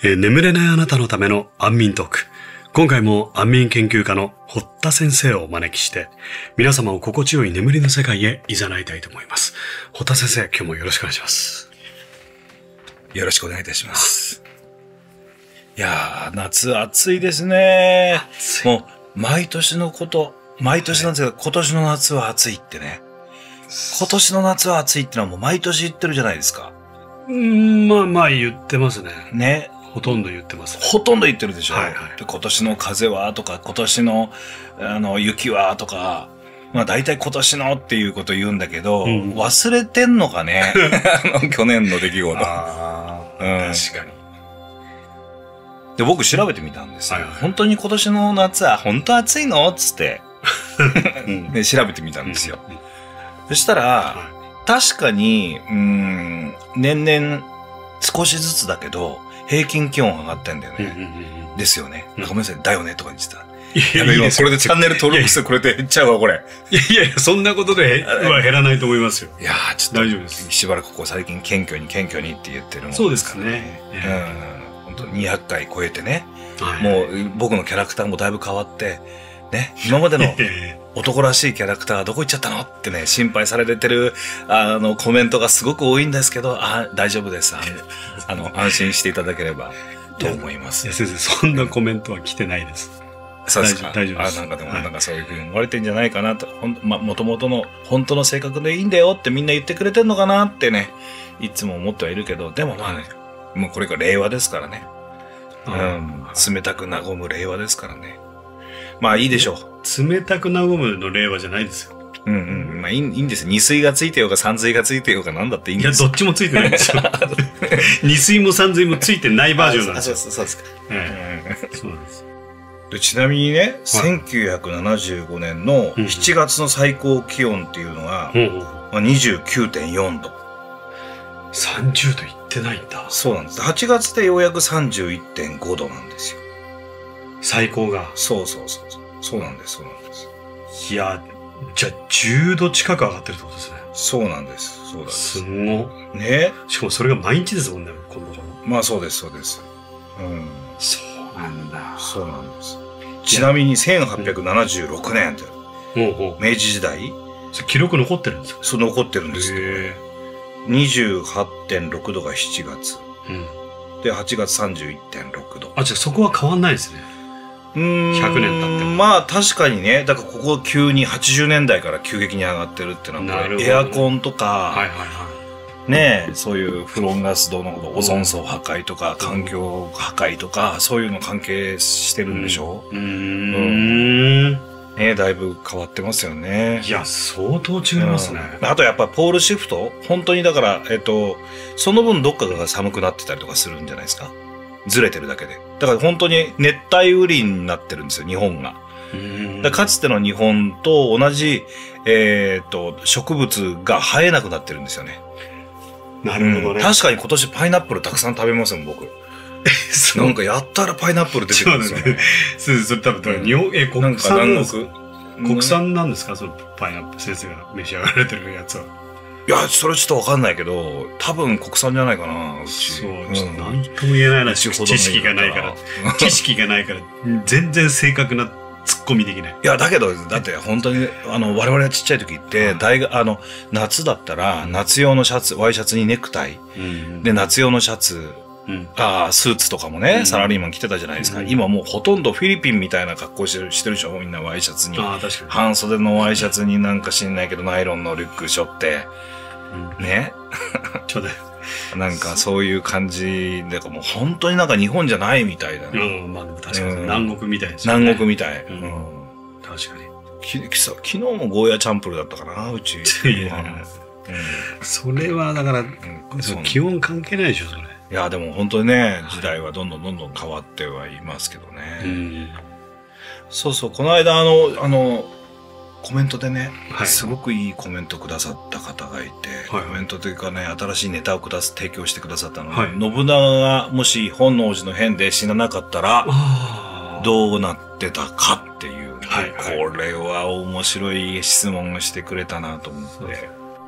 眠れないあなたのための安眠トーク。今回も安眠研究家の堀田先生をお招きして、皆様を心地よい眠りの世界へ誘いたいと思います。堀田先生、今日もよろしくお願いします。 よろしくお願いいたします。いやー、夏暑いですね。もう、毎年のこと、毎年なんですけど、今年の夏は暑いってね。今年の夏は暑いってのはもう毎年言ってるじゃないですか。 まあ言ってますね。 ね。 ほとんど言ってます、ね。 ほとんど言ってるでしょ。 はいはい。 で今年の風はとか、今年の、雪はとか、まあ大体今年のっていうこと言うんだけど、忘れてんのかね。去年の出来事。 確かに。 で、僕調べてみたんですよ。本当に今年の夏は本当暑いのつって、で調べてみたんですよ。そしたら、確かに、年々少しずつだけど、平均気温上がってんだよね。ですよね。ごめんなさい、だよねとか言ってた。やべ、今これでチャンネル登録してこれで減っちゃうわ、これ。 いや、そんなことでは減らないと思いますよ。 いやー、ちょっと大丈夫です。 しばらくここ最近謙虚にって言ってるもんですからね。 そうですね。 本当200回超えてね。もう僕のキャラクターもだいぶ変わって、ね、今までの男らしいキャラクターはどこ行っちゃったのってね、心配されてる、コメントがすごく多いんですけど、大丈夫です。安心していただければと思います。 いや、先生、そんなコメントは来てないです。 そうですか。 大丈夫です。 なんかでも、なんかそういうふうに思われてんじゃないかなと、元々の本当の性格でいいんだよってみんな言ってくれてんのかなってね、いつも思ってはいるけど、でもまあね、もうこれが令和ですからね。冷たく和む令和ですからね。まあいいでしょう。冷たく和むの令和じゃないですよ。 まあいいんですよ。二水がついてようが三水がついてようがなんだっていいんですよ。 いや、どっちもついてないんですよ。二水も三水もついてないバージョンなんですよ。 そうですか。 そうなんです。 でちなみにね、1975年の7月の最高気温っていうのが、29.4度。 30度いってないんだ。 そうなんです。8月でようやく 31.5 度なんですよ。 最高が。 そうなんです。 いや、じゃあ10度近く上がってるってことですね。 そうなんです。 すごい。 ね。 しかもそれが毎日ですもんね、今度から。 まあそうです。 そうなんだ。 そうなんです。ちなみに1876年って、明治時代記録残ってるんですか？ そう、残ってるんですよ。28.6 度が7月。で、8月 31.6 度。 じゃあそこは変わんないですね。100年経っても。 まあ確かにね、だからここ急に80年代から急激に上がってるっていうのは、エアコンとか、ねえ、そういうフロンガス度のオゾン層破壊とか、環境破壊とか、そういうの関係してるんでしょ？ね、だいぶ変わってますよね。 いや、相当違いますね。 あとやっぱポールシフト、本当にだから、その分どっかが寒くなってたりとかするんじゃないですか。ずれてるだけで。だから本当に熱帯雨林になってるんですよ、日本が。かつての日本と同じ、植物が生えなくなってるんですよね。 なるほどね。 確かに今年パイナップルたくさん食べますもん、僕。なんかやったらパイナップル出てくるんですよね。 それ多分、日本、国産国産なんですか、そのパイナップル先生が召し上がられてるやつは。 いや、それちょっとわかんないけど、多分国産じゃないかな、うち。 そう、ちょっと何とも言えないな、知識がないから。知識がないから、全然正確な突っ込みできない。 いや、だけど、だって本当に、我々がちっちゃい時って、夏だったら、夏用のシャツ、ワイシャツにネクタイ。で、夏用のシャツ、スーツとかもね、サラリーマン着てたじゃないですか。今もうほとんどフィリピンみたいな格好してるでしょ、みんなワイシャツに。半袖のワイシャツになんか知んないけど、ナイロンのリュック背負って、ね。 ちょうだい。 なんかそういう感じで、もう本当になんか日本じゃないみたいだね。まあでも確かに南国みたいですね。 南国みたい。 確かに。昨日もゴーヤチャンプルだったかな、うち。 それはだから、気温関係ないでしょ、それ。 いや、でも本当にね、時代はどんどん変わってはいますけどね。そうそう、この間コメントでね、すごくいいコメントくださった方がいて、コメントというかね、新しいネタを提供してくださったので、信長がもし本能寺の変で死ななかったら、どうなってたかっていう、これは面白い質問をしてくれたなと思って。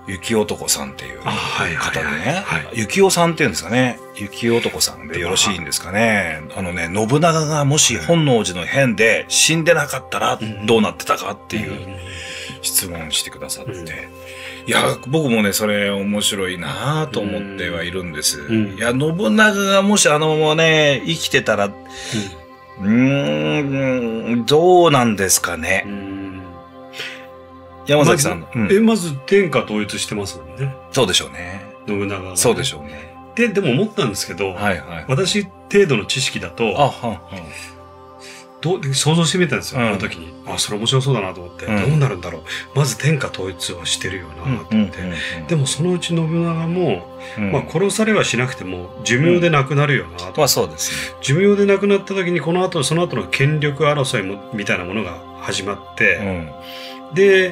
雪男さんっていう方でね、雪男さんっていうんですかね。雪男さんでよろしいんですかね。信長がもし本能寺の変で死んでなかったらどうなってたかっていう質問してくださって。いや、僕もね、それ面白いなと思ってはいるんです。いや、信長がもしままね、生きてたら、どうなんですかね。山崎さん。 まず天下統一してますもんね。 そうでしょうね。 信長が。 そうでしょうね。 でも思ったんですけど、私程度の知識だと、想像してみたんですよ、あの時に。それ面白そうだなと思って、どうなるんだろう。まず天下統一はしてるよなと思って。でもそのうち信長も、殺されはしなくても寿命で亡くなるよなと。 そうですね。寿命で亡くなった時にその後の権力争いみたいなものが始まって、で、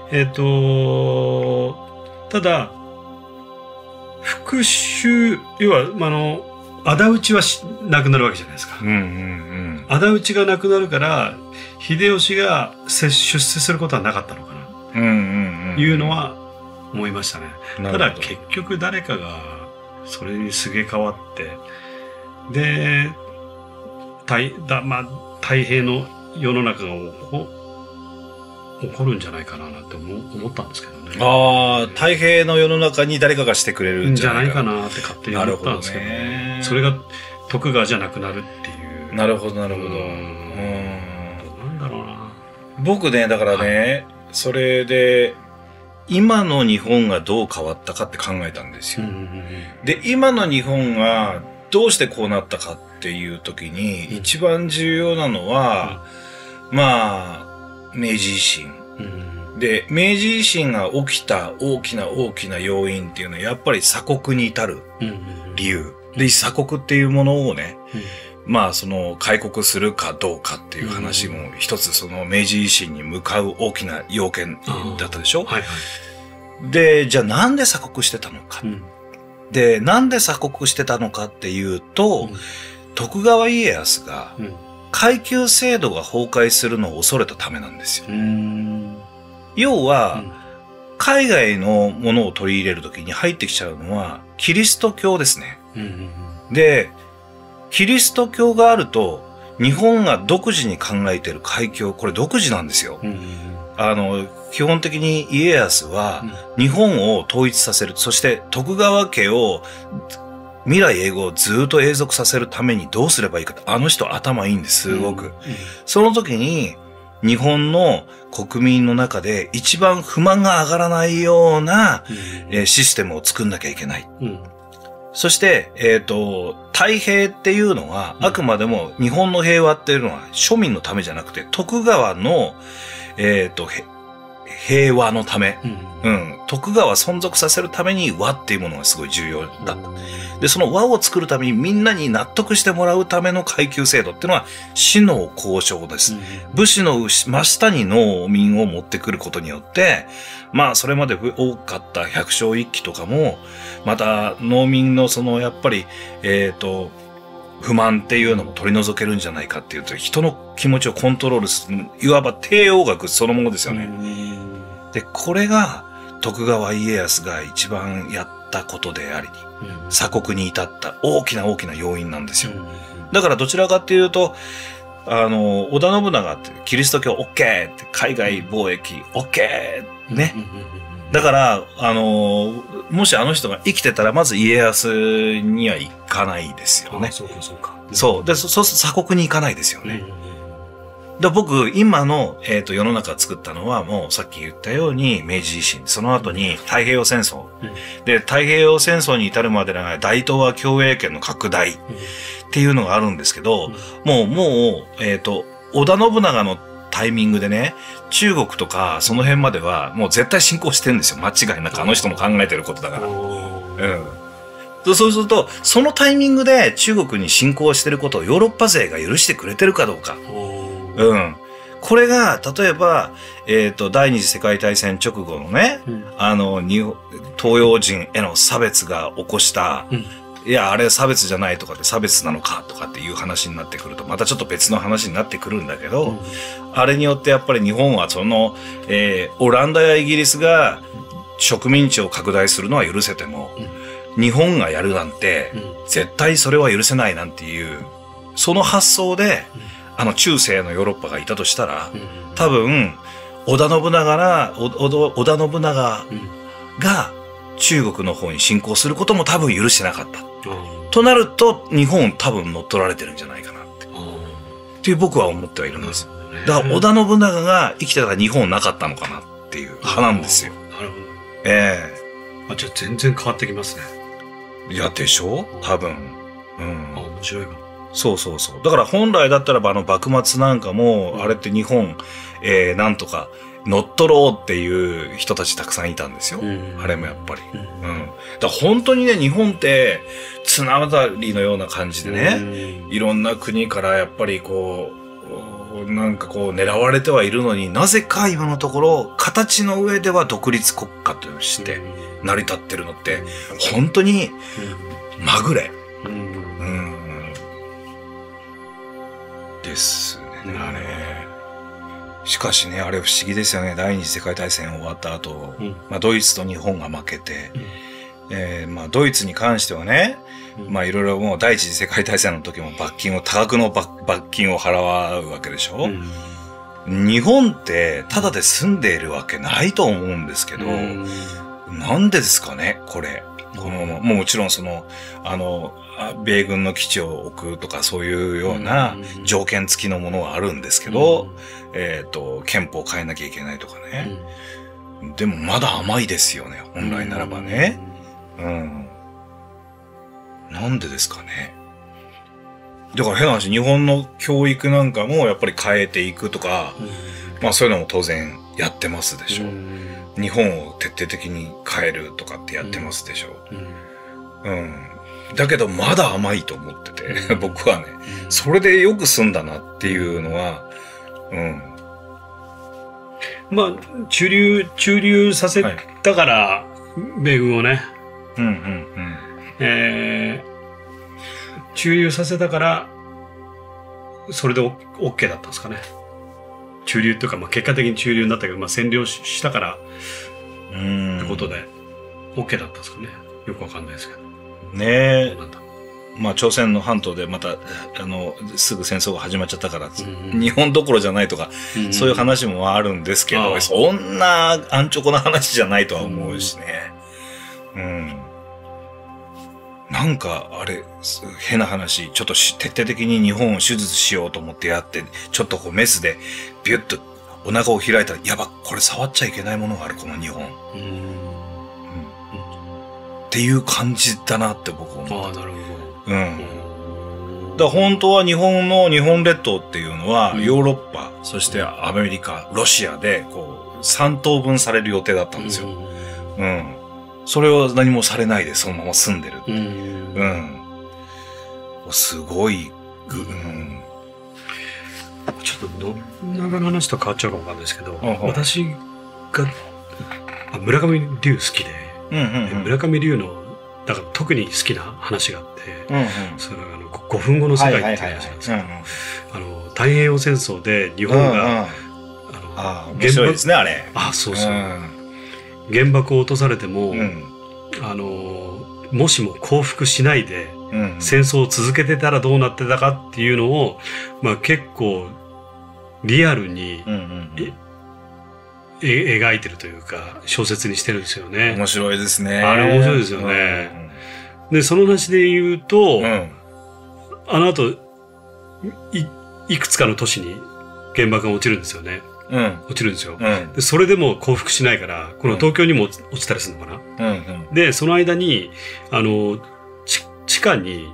ただ、復讐、要は、仇討ちはなくなるわけじゃないですか。仇討ちがなくなるから、秀吉が出世することはなかったのかな。いうのは思いましたね。ただ結局誰かがそれにすげ替わって、で、太平の世の中が起こるんじゃないかなって思ったんですけどね。 太平の世の中に誰かがしてくれるんじゃないかなって勝手に思ったんですけどね。それが徳川じゃなくなるっていう。 なるほど、なるほど。 なんだろうな。 僕ね、だからね、それで、今の日本がどう変わったかって考えたんですよ。で、今の日本がどうしてこうなったかっていう時に、一番重要なのは、明治維新。で、明治維新が起きた大きな要因っていうのは、やっぱり鎖国に至る理由。で、鎖国っていうものをね、開国するかどうかっていう話も一つその明治維新に向かう大きな要件だったでしょ。で、じゃあなんで鎖国してたのか。で、なんで鎖国してたのかっていうと、徳川家康が、階級制度が崩壊するのを恐れたためなんですよ。要は、海外のものを取り入れるときに入ってきちゃうのは、キリスト教ですね。で、キリスト教があると、日本が独自に考えている海峡、これ独自なんですよ。基本的に家康は、日本を統一させる。そして徳川家を、未来永劫ずっと永続させるためにどうすればいいかって、あの人頭いいんです、すごく。その時に、日本の国民の中で一番不満が上がらないような、システムを作んなきゃいけない。そして、太平っていうのは、あくまでも日本の平和っていうのは庶民のためじゃなくて、徳川の、平和のため、徳川存続させるために和っていうものがすごい重要だった。で、その和を作るためにみんなに納得してもらうための階級制度っていうのは、士農工商です。武士の真下に農民を持ってくることによって、それまで多かった百姓一揆とかも、また農民のやっぱり、不満っていうのも取り除けるんじゃないかっていうと、人の気持ちをコントロールする、いわば帝王学そのものですよね。で、これが徳川家康が一番やったことであり、鎖国に至った大きな要因なんですよ。だからどちらかっていうと、織田信長ってキリスト教 OK って海外貿易 OK ね。だから、もしあの人が生きてたら、まず家康には行かないですよね。 そうか。 そう。で、そうすると鎖国に行かないですよね。で、僕、今の、世の中作ったのは、もうさっき言ったように、明治維新、その後に太平洋戦争。で、太平洋戦争に至るまでの大東亜共栄圏の拡大っていうのがあるんですけど、もう、織田信長のタイミングでね、中国とかその辺まではもう絶対侵攻してるんですよ。間違いなくあの人も考えてることだから。そうすると、そのタイミングで中国に侵攻してることをヨーロッパ勢が許してくれてるかどうか。これが、例えば、第二次世界大戦直後のね、東洋人への差別が起こした、いや、あれ差別じゃないとかで差別なのかとかっていう話になってくると、またちょっと別の話になってくるんだけど、あれによってやっぱり日本はオランダやイギリスが植民地を拡大するのは許せても、日本がやるなんて、絶対それは許せないなんていう、その発想で、中世のヨーロッパがいたとしたら、多分、織田信長が中国の方に侵攻することも多分許してなかった。となると、日本多分乗っ取られてるんじゃないかなって。っていう僕は思ってはいるんです。だから織田信長が生きてたら日本なかったのかなっていう派なんですよ。 なるほど。じゃあ全然変わってきますね。 いや、でしょ多分。 面白いわ。 そうそうそう。だから本来だったらば幕末なんかも、あれって日本、なんとか乗っ取ろうっていう人たちたくさんいたんですよ。あれもやっぱり。だから本当にね、日本って綱渡りのような感じでね、いろんな国からやっぱりなんか狙われてはいるのになぜか今のところ形の上では独立国家として成り立ってるのって本当にまぐれ。ですね。しかしね、あれ不思議ですよね。第二次世界大戦終わった後、ドイツと日本が負けて、ドイツに関してはね、いろいろもう第一次世界大戦の時も多額の罰金を払うわけでしょ。日本ってただで住んでいるわけないと思うんですけど、なんでですかね、これ。もちろん米軍の基地を置くとかそういうような条件付きのものはあるんですけど、憲法を変えなきゃいけないとかね。でもまだ甘いですよね、本来ならばね。なんでですかね。だから変な話、日本の教育なんかもやっぱり変えていくとか、そういうのも当然やってますでしょ。日本を徹底的に変えるとかってやってますでしょ。だけどまだ甘いと思ってて、僕はね、それでよく済んだなっていうのは、 中流させたから、米軍をね、中流させたから、それで OK だったんですかね。中流というか、結果的に中流になったけど、占領したから、ってことで、OK だったんですかね。よくわかんないですけど。 ねえ。朝鮮の半島でまた、すぐ戦争が始まっちゃったから、日本どころじゃないとか、そういう話もあるんですけど、そんな安直な話じゃないとは思うしね。なんか、あれ、変な話、ちょっと徹底的に日本を手術しようと思ってやって、ちょっとメスでビュッとお腹を開いたら、やば、これ触っちゃいけないものがある、この日本。っていう感じだなって僕は思う。 なるほど。だから本当は日本列島っていうのは、ヨーロッパ、そしてアメリカ、ロシアで、3等分される予定だったんですよ。それを何もされないでそのまま住んでる。すごい、 ちょっと信長の話と変わっちゃうかもわかんないですけど、私が村上龍好きで、村上龍のだから特に好きな話があって、それが5分後の世界っていう話なんですけど、太平洋戦争で日本が面白いですね、あれ。 そうそう。原爆を落とされても、もしも降伏しないで戦争を続けてたらどうなってたかっていうのを、結構リアルに描いてるというか小説にしてるんですよね。 面白いですね。 あれ面白いですよね。でその話で言うと、あの後いくつかの都市に原爆が落ちるんですよね。落ちるんですよ。でそれでも降伏しないから、この東京にも落ちたりするのかな。でその間に地下に、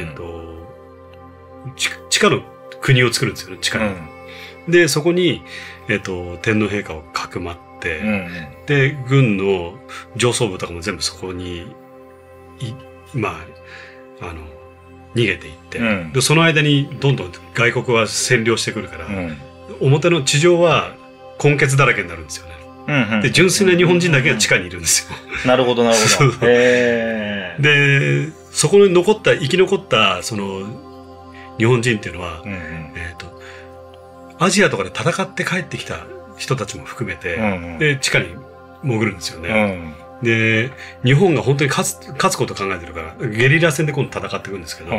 地下の国を作るんですよね。地下に。でそこに天皇陛下をかくまって、で軍の上層部とかも全部そこに逃げていって、でその間にどんどん外国は占領してくるから、表の地上は混血だらけになるんですよね。で純粋な日本人だけが地下にいるんですよ。 なるほどなるほど。 でそこに生き残ったその日本人っていうのは、アジアとかで戦って帰ってきた人たちも含めて、で地下に潜るんですよね。で、日本が本当に勝つことを考えてるから、ゲリラ戦で今度戦っていくんですけど、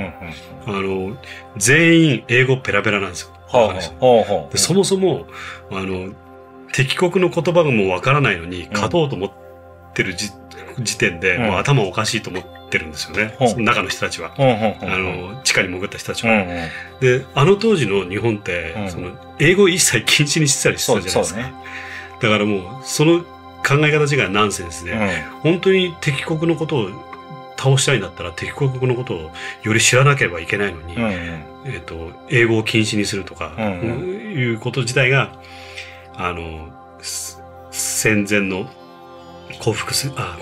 全員英語ペラペラなんですよ。でそもそも、敵国の言葉がもうわからないのに、勝とうと思ってる時点で、もう頭おかしいと思ってるんですよね。その中の人たちは。地下に潜った人たちは。で、当時の日本って、英語を一切禁止にしてたりしてたじゃないですか。だからもう、その考え方自体がナンセンスで、本当に敵国のことを倒したいんだったら敵国のことをより知らなければいけないのに、英語を禁止にするとか、いうこと自体が、戦前の降伏するじゃない、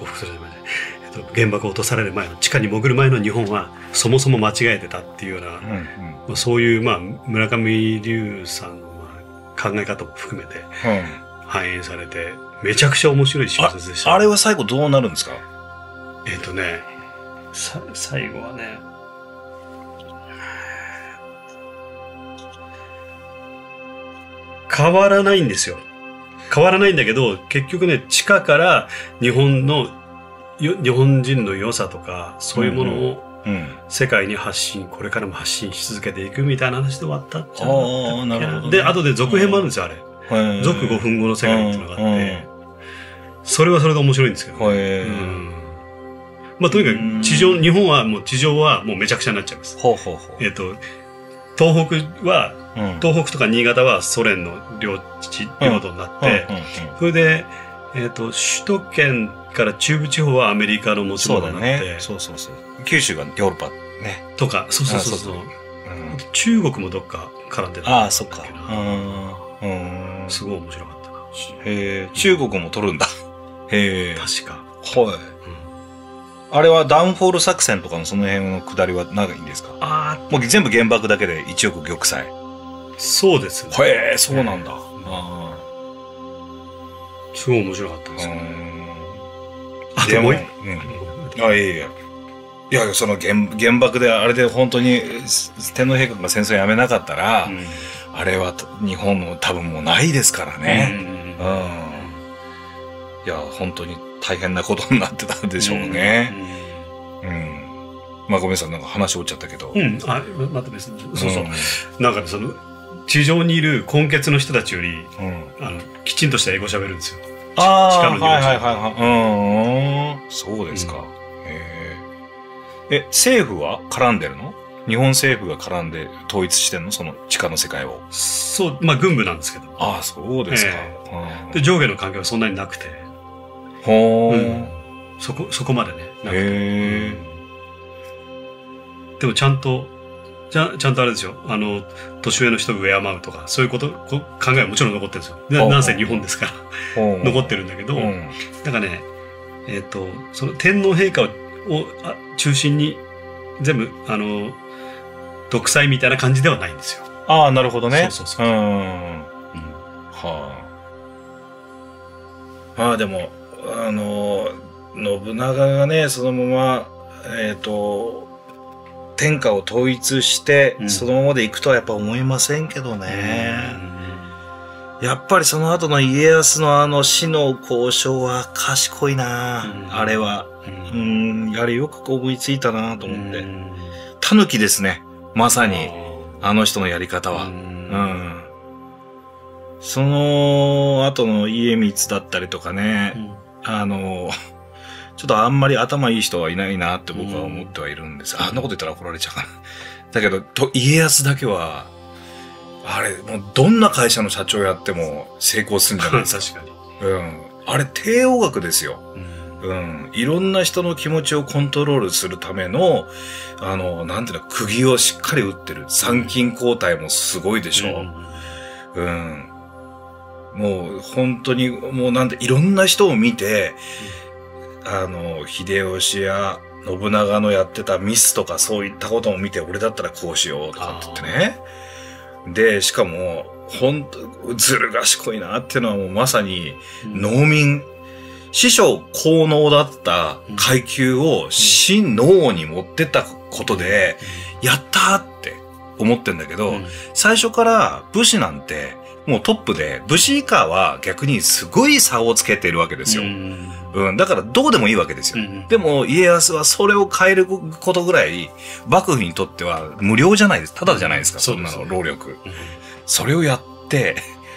原爆を落とされる前の地下に潜る前の日本はそもそも間違えてたっていうような、そういう村上龍さんの考え方も含めて反映されて、めちゃくちゃ面白い小説でした。 あれは最後どうなるんですか？ 最後はね、変わらないんですよ。変わらないんだけど、結局ね、地下から日本人の良さとか、そういうものを世界にこれからも発信し続けていくみたいな話で終わったんじゃなかったっけな。なるほどね。で、後で続編もあるんですよ、あれ。続5分後の世界っていうのがあって、それはそれで面白いんですけど、とにかく日本はもう地上はもうめちゃくちゃになっちゃいます。東北とか新潟はソ連の領土になって、それで、首都圏から中部地方はアメリカの持ち物になって、 九州がヨーロッパね。 とか、そう。中国もどっか絡んでた。 ああ、そっか。 すごい面白かったな。 中国も取るんだ。 確か。 あれはダウンフォール作戦とかのその辺の下りは長いんですか？もう全部原爆だけで1億玉砕。そうですね。そうなんだ。 すごい面白かったですね。 でも、いや、その原爆であれで本当に天皇陛下が戦争やめなかったら、あれは日本の多分もうないですからね。いや、本当に大変なことになってたんでしょうね。ごめんなさい、なんか話折っちゃったけど。 また別に。なんかね、地上にいる根血の人たちより、きちんとした英語喋るんですよ。地下のそうですか。政府は絡んでるの？日本政府が絡んで統一してんの？その地下の世界を。 そう、軍部なんですけど。 そうですか。 で、上下の関係はそんなになくて。そこまでね。でもちゃんとあれですよ。年上の人が敬うとか、そういう考えはもちろん残ってるんですよ。なんせ日本ですから。残ってるんだけど、なんかね、その天皇陛下を中心に全部、独裁みたいな感じではないんですよ。 なるほどね。でも、信長がね、そのまま、天下を統一して、そのままでいくとはやっぱ思いませんけどね。やっぱりその後の家康の死の交渉は賢いな、あれは。やれよく思いついたなと思って。狸ですね。まさに、あの人のやり方は。その後の家光だったりとかね、ちょっとあんまり頭いい人はいないなって僕は思ってはいるんです。あんなこと言ったら怒られちゃうかな。だけど、家康だけは、あれ、もうどんな会社の社長やっても成功するんじゃないですか。確かに。あれ、帝王学ですよ。いろんな人の気持ちをコントロールするための、なんていうの、釘をしっかり打ってる。参勤交代もすごいでしょ。もう、本当に、もういろんな人を見て、秀吉や信長のやってたミスとかそういったことも見て、俺だったらこうしようとかって言ってね。で、しかも、ずる賢いなっていうのはもうまさに、農民、師匠高能だった階級を真能に持ってったことで、やったーって思ってんだけど、最初から武士なんて、 もうトップで、武士以下は逆にすごい差をつけてるわけですよ。だからどうでもいいわけですよ。でも家康はそれを変えることぐらい、幕府にとっては無料じゃないです。ただじゃないですか、そんなの、労力。それをやって、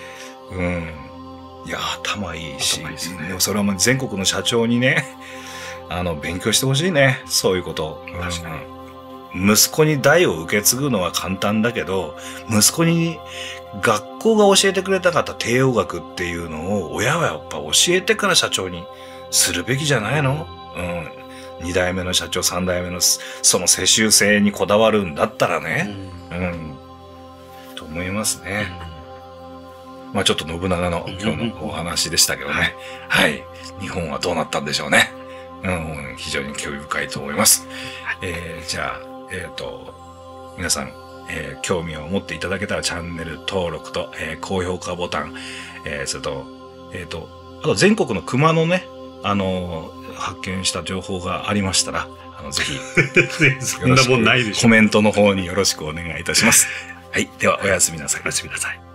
いや、頭いいし、でもそれはもう全国の社長にね、勉強してほしいね、そういうこと。確かに。息子に代を受け継ぐのは簡単だけど、息子に学校が教えてくれたかった帝王学っていうのを親はやっぱ教えてから社長にするべきじゃないの？2代目の社長、3代目のその世襲制にこだわるんだったらね。と思いますね。まあちょっと信長の今日のお話でしたけどね。はい。日本はどうなったんでしょうね。非常に興味深いと思います。じゃあ、皆さん、興味を持っていただけたらチャンネル登録と、高評価ボタン、それと、あと全国の熊のね、発見した情報がありましたら、ぜひ、 そんなもんないでしょ。 コメントの方によろしくお願いいたします。はい。では、おやすみなさい。 おやすみなさい。